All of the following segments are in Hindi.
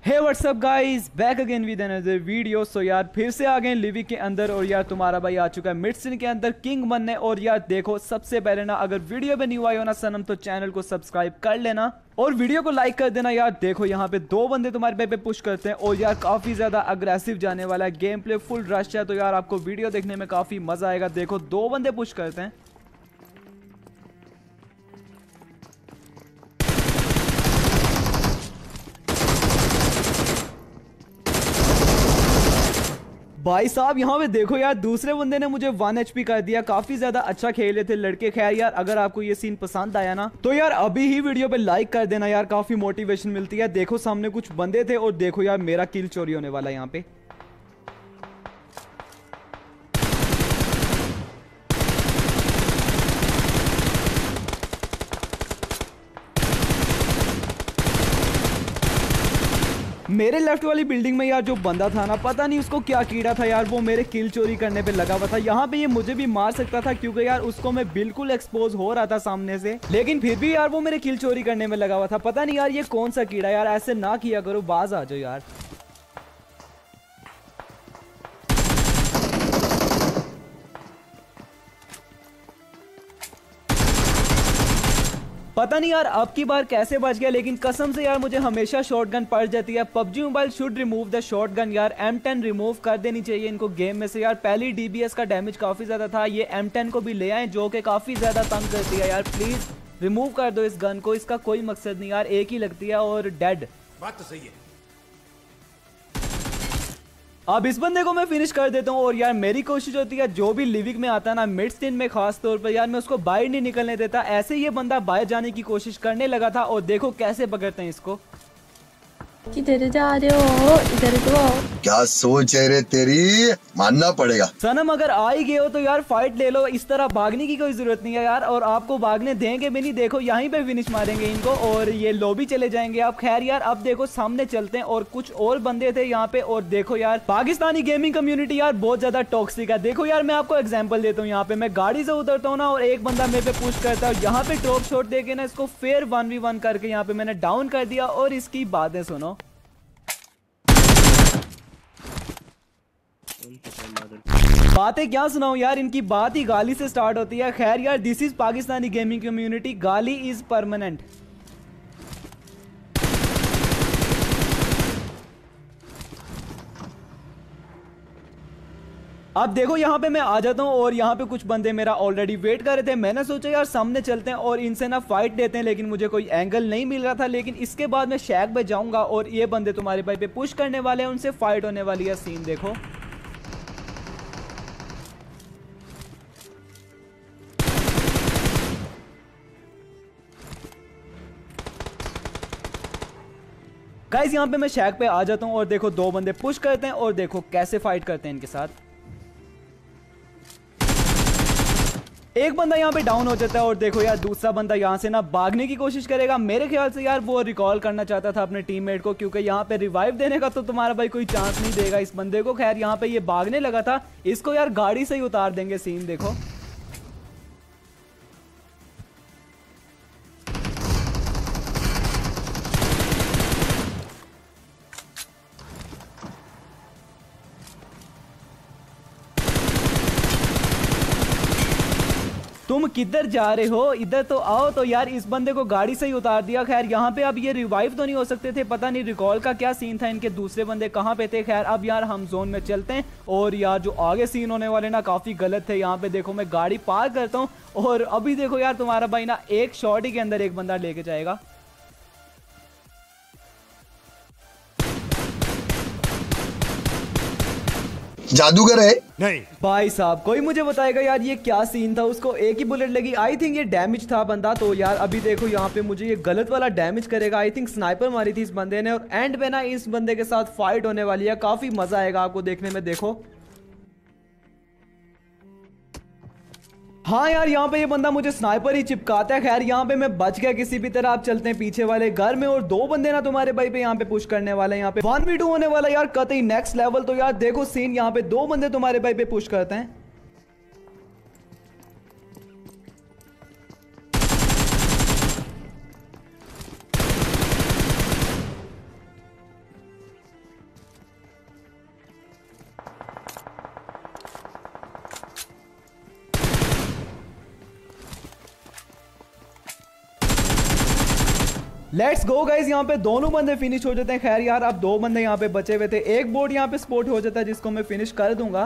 Hey what's up guys, back again with another video. So यार फिर से आ गए लिविक के अंदर और यार तुम्हारा भाई आ चुका है मिडसिन के अंदर किंग बनने। और यार देखो, सबसे पहले ना अगर वीडियो पे न्यू आए हो ना सनम तो चैनल को सब्सक्राइब कर लेना और वीडियो को लाइक कर देना। यार देखो यहाँ पे दो बंदे तुम्हारे पे पुश करते हैं और यार काफी ज्यादा अग्रेसिव जाने वाला है, गेम प्ले फुल रश है। तो यार आपको वीडियो देखने में काफी मजा आएगा। देखो दो बंदे पुश करते हैं। भाई साहब यहाँ पे देखो यार, दूसरे बंदे ने मुझे 1 HP कर दिया। काफी ज्यादा अच्छा खेले थे लड़के। खैर यार अगर आपको ये सीन पसंद आया ना तो यार अभी ही वीडियो पे लाइक कर देना यार, काफी मोटिवेशन मिलती है। देखो सामने कुछ बंदे थे और देखो यार मेरा किल चोरी होने वाला है यहाँ पे। मेरे लेफ्ट वाली बिल्डिंग में यार जो बंदा था ना, पता नहीं उसको क्या कीड़ा था यार, वो मेरे किल चोरी करने पे लगा हुआ था। यहाँ पे ये मुझे भी मार सकता था क्योंकि यार उसको मैं बिल्कुल एक्सपोज हो रहा था सामने से, लेकिन फिर भी यार वो मेरे किल चोरी करने में लगा हुआ था। पता नहीं यार ये कौन सा कीड़ा यार, ऐसे ना किया करो, बाज आ जाओ यार। पता नहीं यार अब की बार कैसे बच गया, लेकिन कसम से यार मुझे हमेशा शॉटगन पड़ जाती है। PUBG mobile should remove the shotgun यार, M10 रिमूव कर देनी चाहिए इनको गेम में से यार। पहली DBS का डैमेज काफी ज्यादा था, ये M10 को भी ले आए जो कि काफी ज्यादा तंग करती है यार। प्लीज रिमूव कर दो इस गन को, इसका कोई मकसद नहीं यार, एक ही लगती है और डेड। बात तो सही है। अब इस बंदे को मैं फिनिश कर देता हूँ और यार मेरी कोशिश होती है जो भी लिविक में आता है ना मिडसिन में खास तौर पर यार, मैं उसको बाहर नहीं निकलने देता। ऐसे ये बंदा बाहर जाने की कोशिश करने लगा था और देखो कैसे पकड़ते हैं इसको। किधर जा रहे हो? इधर तो आओ। क्या सोच है रे तेरी, मानना पड़ेगा। सनम अगर आ ही गए हो तो यार फाइट ले लो, इस तरह भागने की कोई जरूरत नहीं है यार। और आपको भागने देंगे भी नहीं, देखो यहीं पे फिनिश मारेंगे इनको और ये लॉबी चले जाएंगे आप। खैर यार अब देखो सामने चलते हैं और कुछ और बंदे थे यहाँ पे। और देखो यार पाकिस्तानी गेमिंग कम्युनिटी यार बहुत ज्यादा टॉक्सिक है। देखो यार मैं आपको एग्जाम्पल देता हूँ, यहाँ पे मैं गाड़ी से उतरता हूँ ना और एक बंदा मेरे पे पुश करता है, यहाँ पे टॉप शॉट देके ना इसको फिर 1v1 करके यहाँ पे मैंने डाउन कर दिया। और इसकी बातें सुनो, बातें क्या सुनाऊं यार, इनकी बात ही गाली से स्टार्ट होती है। खैर यार this is Pakistani gaming community, गाली इज परमानेंट। अब देखो यहाँ पे मैं आ जाता हूँ और यहाँ पे कुछ बंदे मेरा ऑलरेडी वेट कर रहे थे। मैंने सोचा यार सामने चलते हैं और इनसे ना फाइट लेते हैं, लेकिन मुझे कोई एंगल नहीं मिल रहा था। लेकिन इसके बाद मैं शैक पे जाऊंगा और ये बंदे तुम्हारे भाई पे पुश करने वाले हैं, उनसे फाइट होने वाली है। सीन देखो, गाइस यहाँ पे मैं शैक पे आ जाता हूँ और देखो दो बंदे पुश करते हैं और देखो कैसे फाइट करते हैं इनके साथ। एक बंदा यहाँ पे डाउन हो जाता है और देखो यार दूसरा बंदा यहाँ से ना भागने की कोशिश करेगा। मेरे ख्याल से यार वो रिकॉल करना चाहता था अपने टीममेट को, क्योंकि यहाँ पे रिवाइव देने का तो तुम्हारा भाई कोई चांस नहीं देगा इस बंदे को। खैर यहाँ पे ये भागने लगा था, इसको यार गाड़ी से ही उतार देंगे। सीन देखो, तुम किधर जा रहे हो, इधर तो आओ। तो यार इस बंदे को गाड़ी से ही उतार दिया। खैर यहाँ पे अब ये रिवाइव तो नहीं हो सकते थे, पता नहीं रिकॉल का क्या सीन था, इनके दूसरे बंदे कहाँ पे थे। खैर अब यार हम जोन में चलते हैं और यार जो आगे सीन होने वाले ना काफी गलत थे। यहाँ पे देखो मैं गाड़ी पार करता हूँ और अभी देखो यार तुम्हारा भाई ना एक शॉट ही के अंदर एक बंदा लेके जाएगा। जादूगर है नहीं भाई साहब कोई मुझे बताएगा यार ये क्या सीन था, उसको एक ही बुलेट लगी। आई थिंक ये डैमेज था बंदा। तो यार अभी देखो यहाँ पे मुझे ये गलत वाला डैमेज करेगा। आई थिंक स्नाइपर मारी थी इस बंदे ने और एंड पे ना इस बंदे के साथ फाइट होने वाली है। काफी मजा आएगा आपको देखने में। देखो हाँ यार यहाँ पे ये बंदा मुझे स्नाइपर ही चिपकाता है। खैर यहाँ पे मैं बच गया किसी भी तरह। आप चलते हैं पीछे वाले घर में और दो बंदे ना तुम्हारे भाई पे यहाँ पे पुश करने वाले हैं। यहाँ पे 1v2 होने वाला यार, कतई नेक्स्ट लेवल। तो यार देखो सीन, यहाँ पे दो बंदे तुम्हारे भाई पे पुश करते हैं। लेट्स गो गाइस, यहाँ पे दोनों बंदे फिनिश हो जाते हैं। खैर यार अब 2 बंदे यहाँ पे बचे हुए थे, एक बोट यहाँ पे स्पॉट हो जाता है जिसको मैं फिनिश कर दूंगा।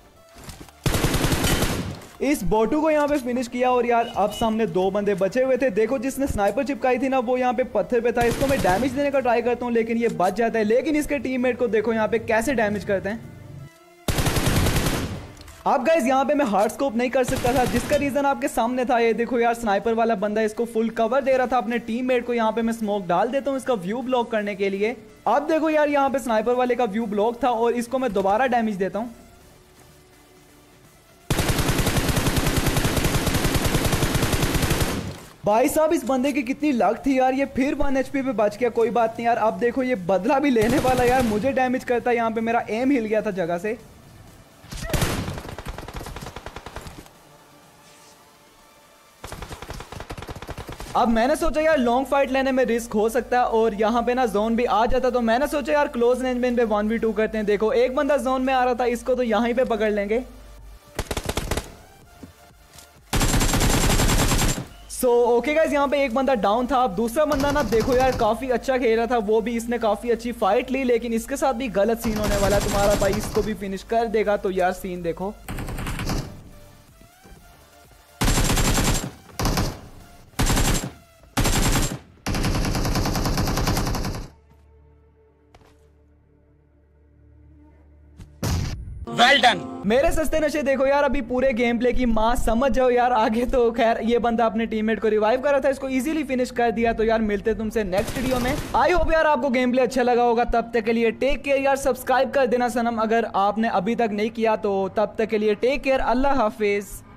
इस बोटू को यहाँ पे फिनिश किया और यार अब सामने 2 बंदे बचे हुए थे। देखो जिसने स्नाइपर चिपकाई थी ना वो यहाँ पे पत्थर पे था, इसको मैं डैमेज देने का ट्राई करता हूँ लेकिन ये बच जाता है। लेकिन इसके टीममेट को देखो यहाँ पे कैसे डैमेज करते हैं। अब गाइस यहाँ पे मैं हार्ड स्कोप नहीं कर सकता था जिसका रीजन आपके सामने था। ये देखो यार स्नाइपर वाला बंदा इसको फुल कवर दे रहा था अपने टीममेट को। यहाँ पे मैं स्मोक डाल देता हूँ इसका व्यू ब्लॉक करने के लिए। अब देखो यार यहाँ पे स्नाइपर वाले का व्यू ब्लॉक था और इसको मैं दोबारा डैमेज देता हूँ। भाई साहब इस बंदे की कितनी लक थी यार, ये फिर 1 HP पे बच गया। कोई बात नहीं यार, अब देखो ये बदला भी लेने वाला यार, मुझे डैमेज करता है। यहाँ पे मेरा एम हिल गया था जगह से। अब मैंने सोचा यार लॉन्ग फाइट लेने में रिस्क हो सकता है और यहाँ पे ना जोन भी आ जाता, तो मैंने सोचा यार क्लोज रेंज में इन पे 1v2 करते हैं। देखो एक बंदा जोन में आ रहा था, इसको तो यहीं पे पकड़ लेंगे। सो ओके गाइस, यहाँ पे एक बंदा डाउन था। अब दूसरा बंदा ना देखो यार काफी अच्छा खेल रहा था, वो भी इसने काफी अच्छी फाइट ली लेकिन इसके साथ भी गलत सीन होने वाला है। तुम्हारा भाई इसको भी फिनिश कर देगा। तो यार सीन देखो, वेल डन। मेरे सस्ते नशे देखो यार अभी पूरे गेम प्ले की माँ समझ जाओ यार आगे। तो खैर ये बंदा अपने टीममेट को रिवाइव कर रहा था, इसको इजीली फिनिश कर दिया। तो यार मिलते तुमसे नेक्स्ट वीडियो में। आई होप यार आपको गेम प्ले अच्छा लगा होगा। तब तक के लिए टेक केयर यार, सब्सक्राइब कर देना सनम अगर आपने अभी तक नहीं किया तो। तब तक के लिए टेक केयर, अल्लाह हाफिज।